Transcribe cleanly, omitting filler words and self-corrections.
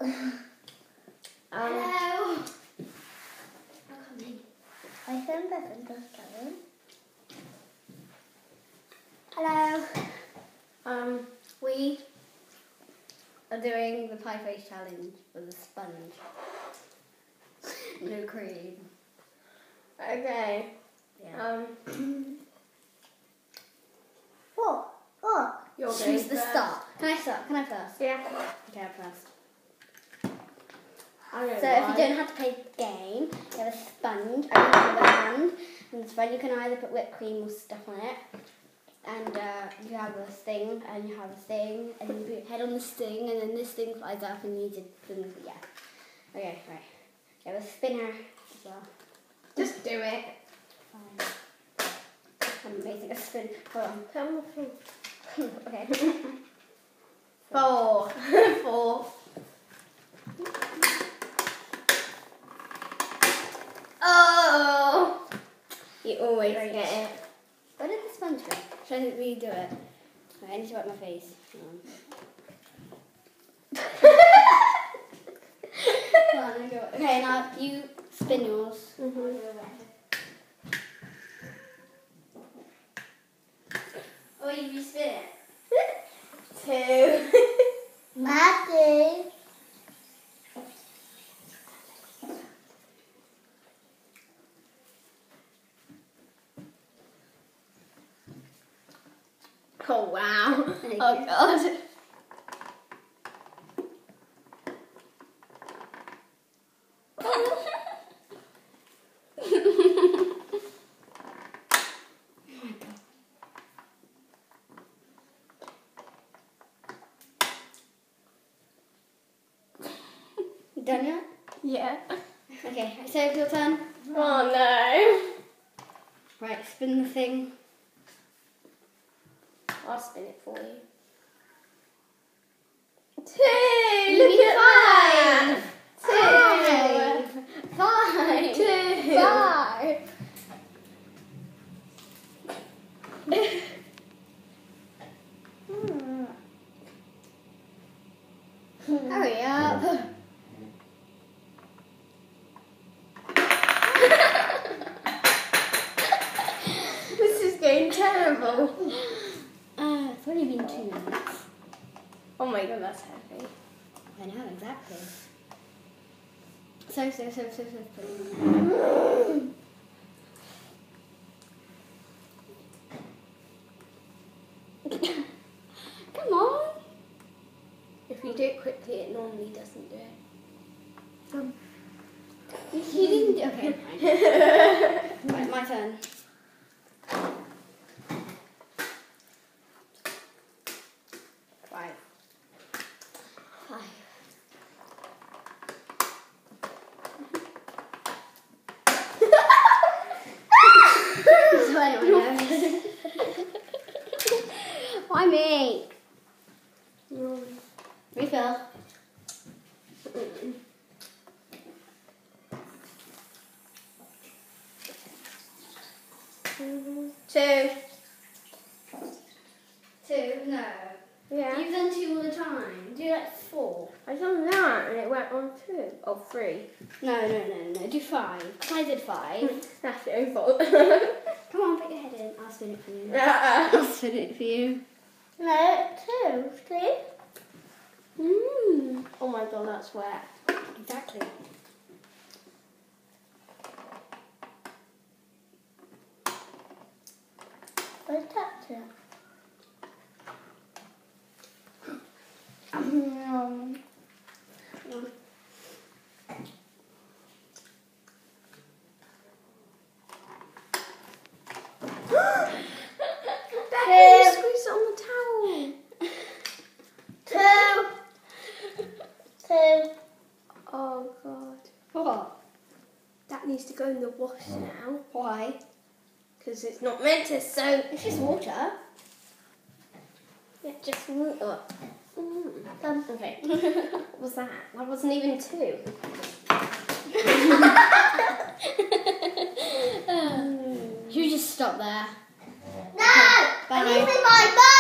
Hello. I think I'm just going. Hello. We are doing the pie face challenge with a sponge. No cream. Okay. Yeah. You're Choose going the first. start. Can I start? Can I first? Yeah. Okay, I'm first. I don't So know if you don't have to play the game, you have a sponge and you have a hand. And the sponge, you can either put whipped cream or stuff on it. And you have a sting, and you have a sting, and you put your head on the sting, and then this thing flies up, and you need to spin. Yeah. Okay, right. You have a spinner as well. Just do it. Fine. I'm making a spin. Hold on. Tell me the Okay. 4. 4. Oh! You always Right. get it. Where did the sponge go? Should I redo it? Right, I need to wipe my face. Hang on. Okay, now you spin yours. Mhm. Oh, you respin it. 2. Matty. Oh wow. Thank Oh you. god. You done yet? Yeah. Okay, so it's your turn. Oh no. Right, spin the thing. I'll spin it for you. 2. You need Look at 5. that. 5. 2. 5. Hurry up. This is going terrible. It's only been 2 minutes. Oh my god, that's heavy. I know, exactly. So. Come on. If you do it quickly, it normally doesn't do it. You didn't do. Okay, fine. Right, my turn. Five. Why me? Refill. 2. 2? No. Yeah. You've done 2 all the time. Do like 4. I done that and it went on 2. Oh, 3. No. Do 5. I did 5. That's your fault. Come on, put your head in. I'll spin it for you. Uh-uh. I'll spin it for you. No, 2. 3. Oh my god, that's wet. Exactly. Where's that to? Becky, squeeze it on the towel. 2. Oh god. What? That needs to go in the wash now. Why? Because it's not meant to soak. It's just water. Yeah, just water. Done. Okay. What was that? That wasn't even 2. You just stop there. No! Bye. I'm using my